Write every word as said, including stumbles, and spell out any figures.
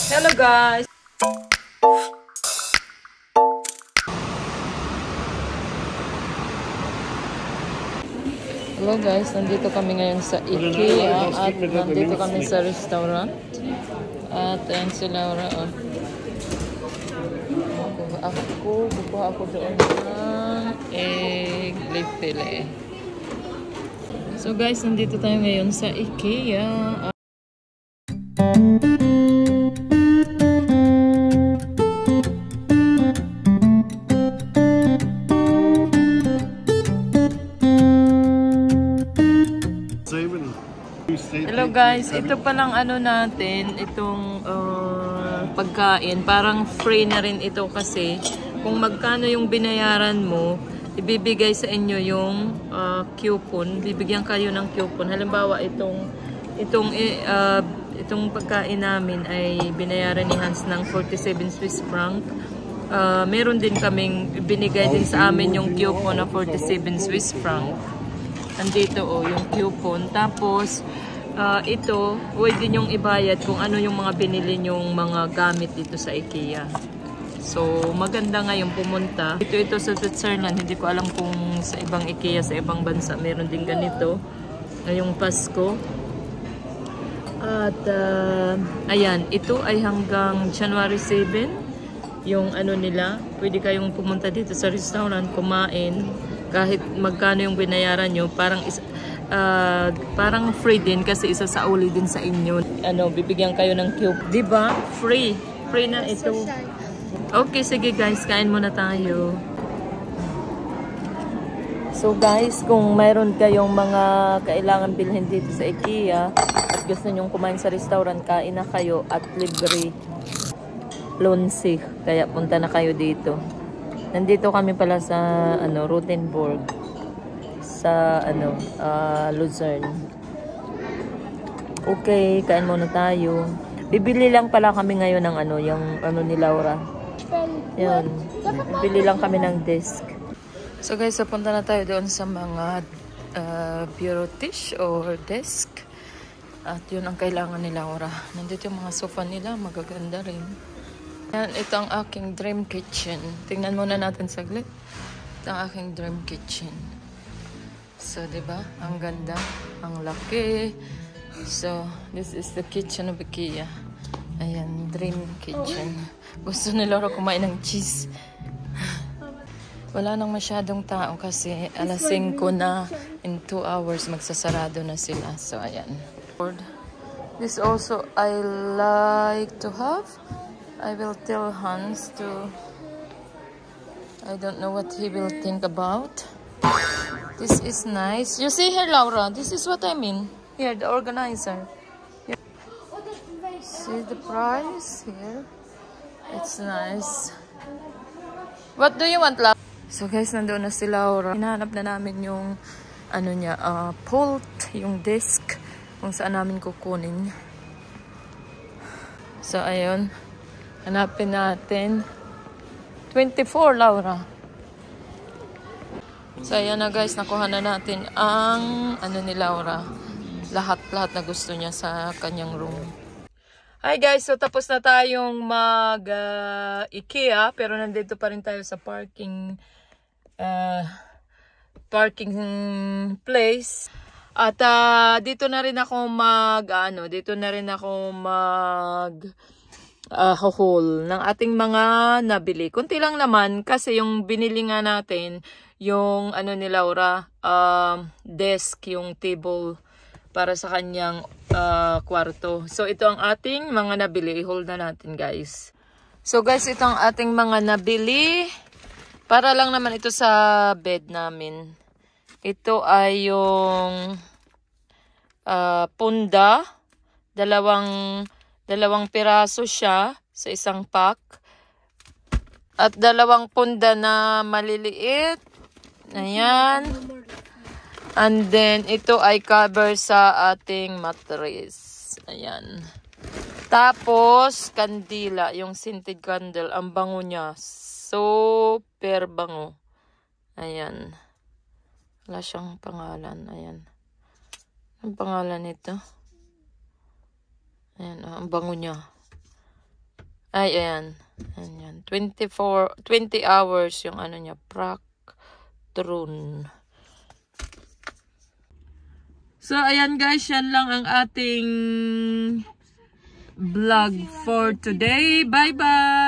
Hello guys! Hello guys, nandito kami ngayon sa IKEA at nandito kami sa restaurant. At ayan si Laura. Oh. Ako, bukuha ako doon ng egg leaf fillet. So guys, nandito tayo ngayon sa IKEA. Hello guys, ito palang ano natin, itong uh, pagkain, parang free na rin ito kasi kung magkano yung binayaran mo, ibibigay sa inyo yung uh, coupon, bibigyan kayo ng coupon. Halimbawa itong itong uh, itong pagkain namin ay binayaran ni Hans ng forty-seven Swiss franc. Uh, meron din kaming binigay din sa amin yung coupon na forty-seven Swiss franc. Andito oh, yung coupon. Tapos Uh, ito, pwede nyong ibayad kung ano yung mga binili nyong mga gamit dito sa IKEA. So, maganda ngayon pumunta. Ito ito sa Switzerland, hindi ko alam kung sa ibang IKEA, sa ibang bansa, meron din ganito. Ngayong Pasko. At, uh, ayan, ito ay hanggang January seven. Yung ano nila, pwede kayong pumunta dito sa restaurant, kumain. Kahit magkano yung binayaran nyo, parang isa... Uh, parang free din kasi isa sa uli din sa inyo. Ano, bibigyan kayo ng cube. Diba? Free. Free na ito. Okay, sige guys. Kain muna tayo. So guys, kung mayroon kayong mga kailangan bilhin dito sa IKEA at gusto nyong kumain sa restaurant, kain na kayo at libre Lonsi. Kaya punta na kayo dito. Nandito kami pala sa ano, Rothenburg. Sa ano, uh, Luzerne. Okay, kain muna tayo. Bibili lang pala kami ngayon ng ano, yung ano ni Laura. Yun. Bibili lang kami ng desk. So guys, punta na tayo doon sa mga uh, bureau dish or desk. At yun ang kailangan ni Laura. Nandito yung mga sofa nila, magaganda rin. Yan, ito ang aking dream kitchen. Tingnan muna natin saglit. Ito ang aking dream kitchen. So, diba? Ang ganda. Ang laki. So, this is the kitchen of IKEA. Ayan, dream kitchen. Gusto ni Laura kumain ng cheese. Wala nang masyadong tao kasi alas singko na, in two hours magsasarado na sila. So, ayan. This also I like to have. I will tell Hans to... I don't know what he will think about. This is nice. You see here, Laura? This is what I mean. Here, the organizer. Here. See the price here? It's nice. What do you want, Laura? So guys, nandoon na si Laura. Hinahanap na namin yung ano niya, uh, pult, yung desk, kung saan namin kukunin. So ayun, hanapin natin. twenty-four, Laura. So, ayan na guys, nakuha na natin ang ano ni Laura. Lahat-lahat na gusto niya sa kanyang room. Hi guys, so tapos na tayong mag uh, IKEA. Pero nandito pa rin tayo sa parking uh, parking place. At uh, dito na rin ako mag ano, dito na rin ako mag uh, haul ng ating mga nabili. Kunti lang naman kasi yung binili nga natin yung ano ni Laura, um, desk, yung table para sa kanyang uh, kwarto. So ito ang ating mga nabili. I-hold na natin guys. So guys, ito ang ating mga nabili. Para lang naman ito sa bed namin. Ito ay yung uh, punda. Dalawang, dalawang piraso siya sa isang pack. At dalawang punda na maliliit. Ayan. And then, ito ay cover sa ating mattress. Ayan. Tapos, kandila. Yung scented candle. Ang bango niya. Super bango. Ayan. Wala siyang pangalan. Ayan. Ang pangalan nito. Ayan. Ang bango niya. Ay, ayan. Ayan. twenty-four, twenty hours yung ano niya. Practron. So, ayan guys. Yan lang ang ating vlog for today. Bye-bye!